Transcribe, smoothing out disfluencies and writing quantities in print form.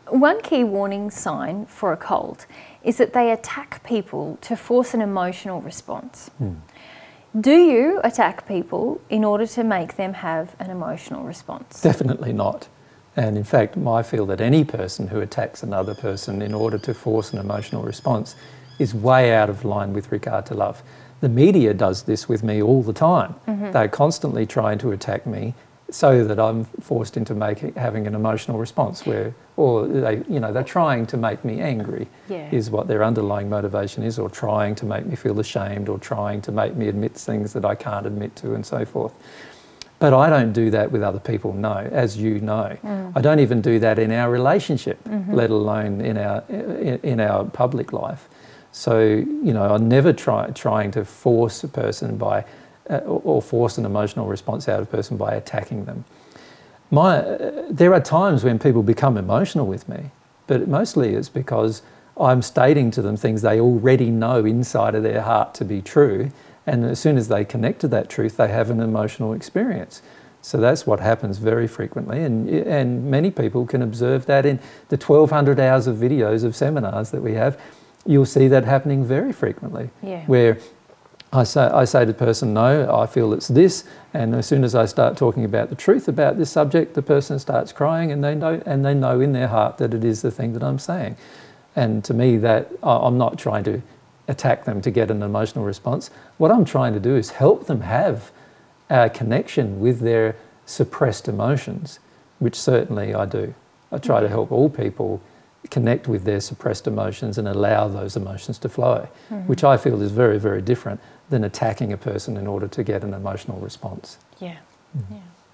One key warning sign for a cult is that they attack people to force an emotional response. Do you attack people in order to make them have an emotional response? Definitely not. And in fact, I feel that any person who attacks another person in order to force an emotional response is way out of line with regard to love. The media does this with me all the time. They're constantly trying to attack me so that I'm forced into having an emotional response or they're trying to make me angry, is what their underlying motivation is, or trying to make me feel ashamed, or trying to make me admit things that I can't admit to, and so forth. But I don't do that with other people, no, as you know. I don't even do that in our relationship, let alone in our public life. So, I'm never trying to force a person or force an emotional response out of a person by attacking them. There are times when people become emotional with me, but mostly it's because I'm stating to them things they already know inside of their heart to be true, and as soon as they connect to that truth, they have an emotional experience. So that's what happens very frequently, and many people can observe that in the 1,200 hours of videos of seminars that we have. You'll see that happening very frequently, where I say to the person, no, I feel it's this, and as soon as I start talking about the truth about this subject, the person starts crying, and they know in their heart that it is the thing that I'm saying. And to me, that I'm not trying to attack them to get an emotional response. What I'm trying to do is help them have a connection with their suppressed emotions, which certainly I do. I try to help all people connect with their suppressed emotions and allow those emotions to flow, which I feel is very, very different than attacking a person in order to get an emotional response. Yeah.